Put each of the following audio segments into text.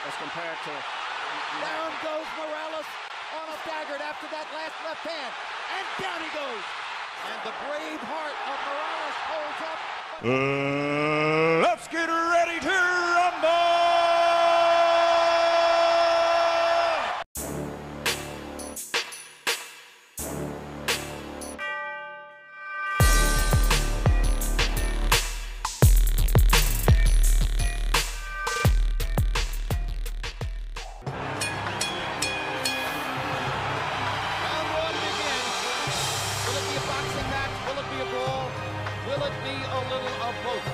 as compared to... Down goes Morales on a dagger after that last left hand. And down he goes. And the brave heart of Morales holds up. Let's get ready to rumble! Will it be a little of both?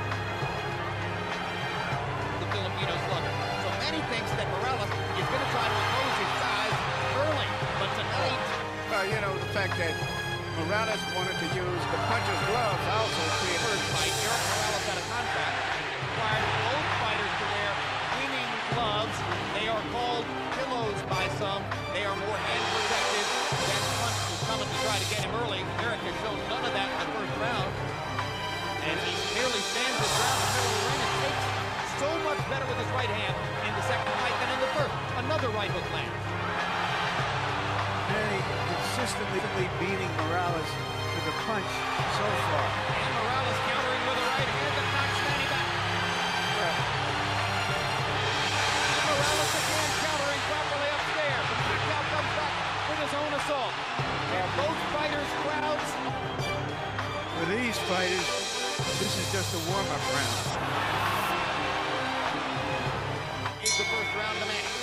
The Filipino slugger. So Manny thinks that Morales is going to try to oppose his size early, but tonight... you know, the fact that Morales wanted to use the puncher's gloves also created... First fight, Érik Morales had a contract. It required both fighters to wear cleaning gloves. They are called pillows by some. They are more hand protected. That punch was coming to try to get him early. Érik has shown none of that in the first round. And he merely stands his ground in the middle of the ring and takes so much better with his right hand in the second fight than in the first. Another right hook lands. Manny consistently beating Morales with a punch so far. And Morales countering with a right hand that knocks Manny back. And Morales again countering properly upstairs. But Pacquiao comes back with his own assault. And both fighters' crowds. For these fighters, this is just a warm-up round. He's the first round to Manny.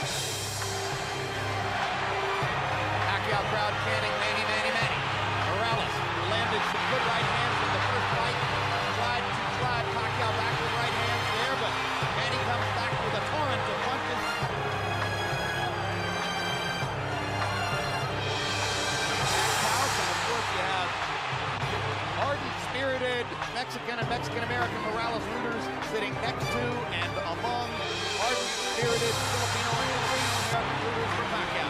Pacquiao crowd chanting Manny, Manny, Manny. Morales landed some good right hands in the first fight. Tried to drive Pacquiao back with right hands there, but Manny comes back with a torrent of punches. Pacquiao, and of course you have ardent, spirited Mexican and Mexican-American Morales rooters sitting next to and among ardent, spirited Filipino and Filipino-American rooters for Pacquiao.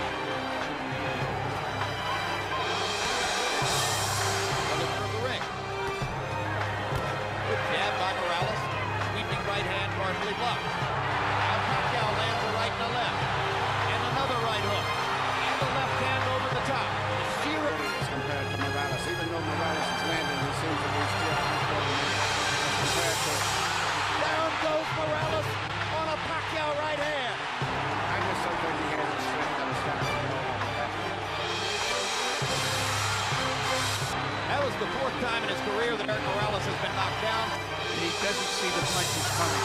Other of the ring. Good jab by Morales. Sweeping right hand partially blocked. Now Pacquiao lands a right and a left. And another right hook. And a left hand over the top. As compared to Morales. Even though Morales is landing, he seems to be still as compared to... Down goes Morales on a Pacquiao right hand. I just don't think he has the strength that is happening. That was the fourth time in his career that Érik Morales has been knocked down. He doesn't see the punches coming.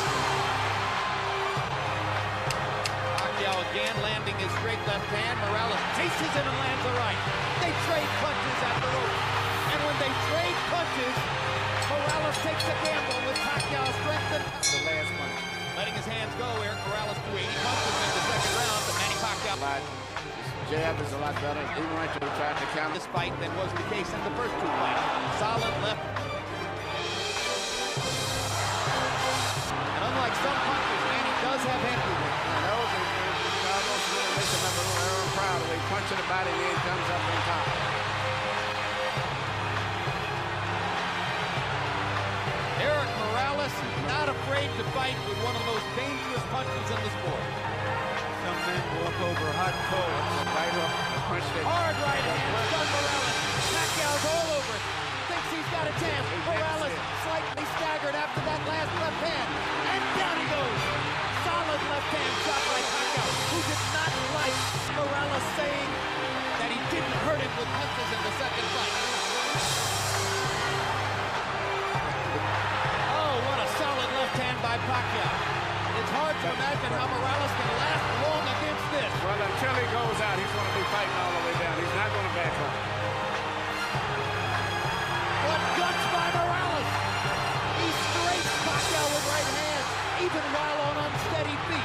Pacquiao again landing his straight left hand. Morales chases him and lands a right. They trade punches at the rope. And when they trade punches, Morales takes a gamble with Pacquiao's strength and The last punch. letting his hands go. Érik Morales threw 80 punches in the second round, but Manny Pacquiao His jab is a lot better. Even right to the track to counter this fight than was the case in the first two fights. Solid left. And unlike some punches, Manny does have head movement. those almost really makes him a little proud of. He punches the body and then comes up on top. Érik Morales not afraid to fight with one of the most dangerous punches in the sport. Some men walk over hot coals. Right hook, the punch that... Hard right hand from Morales. Pacquiao's all over it. Thinks he's got a chance. Morales slightly staggered after that last left hand. And down he goes. Solid left hand shot by Pacquiao, who did not like Morales saying that he didn't hurt him with punches in the second fight. Oh, what a solid left hand by Pacquiao. It's hard to imagine how Morales can last long against this. Well, until he goes out, he's going to be fighting all the way down. He's not going to back up. What guts by Morales! He straights Pacquiao with right hand, even while on unsteady feet.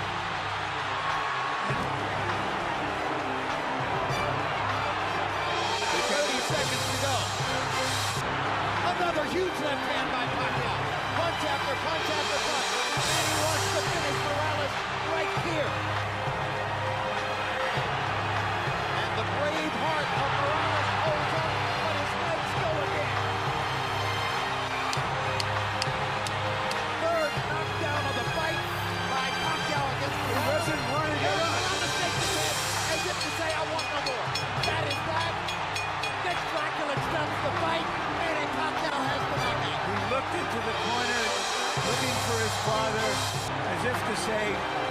30 seconds to go. Another huge left hand by Pacquiao. Punch after punch after punch. And he wants to finish Morales right here. And the brave heart of Morales holds up, but his legs go again. Third knockdown of the fight by Pacquiao against Morales. father, as if to say,